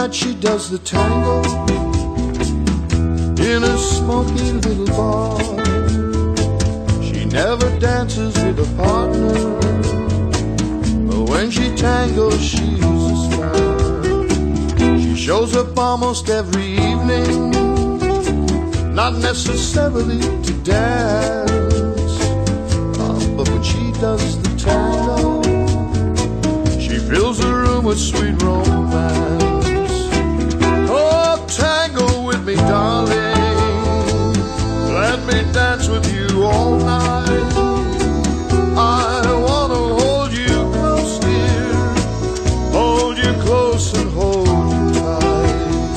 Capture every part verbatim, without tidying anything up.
night she does the tango in a smoky little bar. She never dances with a partner, but when she tangos she's a star. She shows up almost every evening, not necessarily to dance, uh, but when she does the tango, she fills the room with sweet romance. Oh, tango with me, darling, let me dance with you all night. I wanna hold you close, dear, hold you close and hold you tight.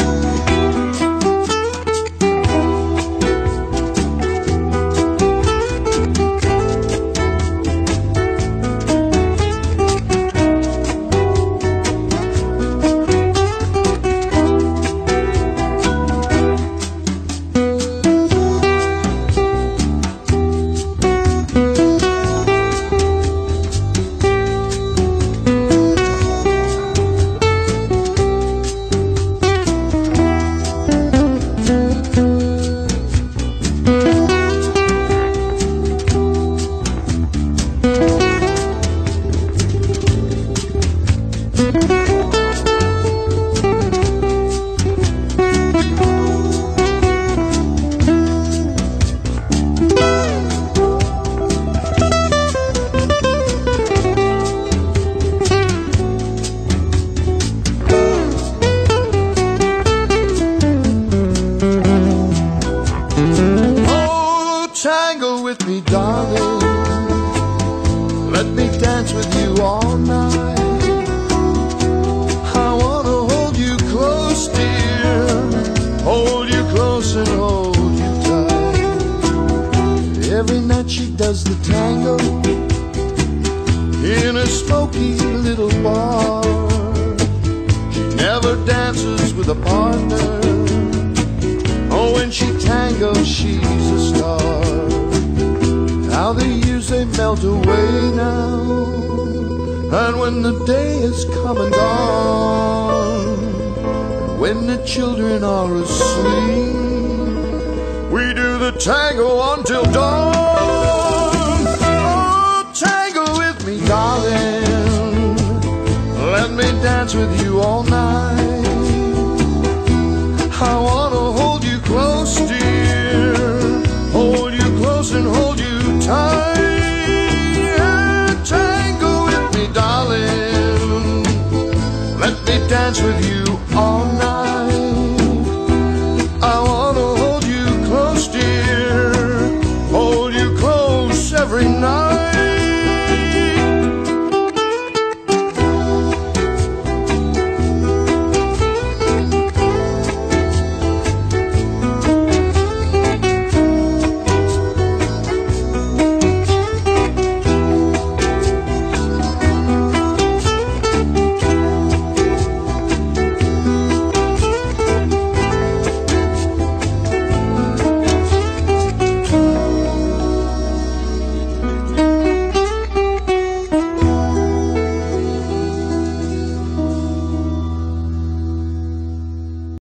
Tango with me, darling, let me dance with you all night. I wanna hold you close, dear, hold you close and hold you tight. Every night she does the tango in a smoky little bar. She never dances with a partner, oh, when she tangos she's a star. How the years they melt away now, and when the day is come and gone, and when the children are asleep, we do the tango until dawn. Oh, tango with me, darling, let me dance with you all night. I wanna hold you close, dear, hold you close and hold you tight. Tango with me, darling, let me dance with you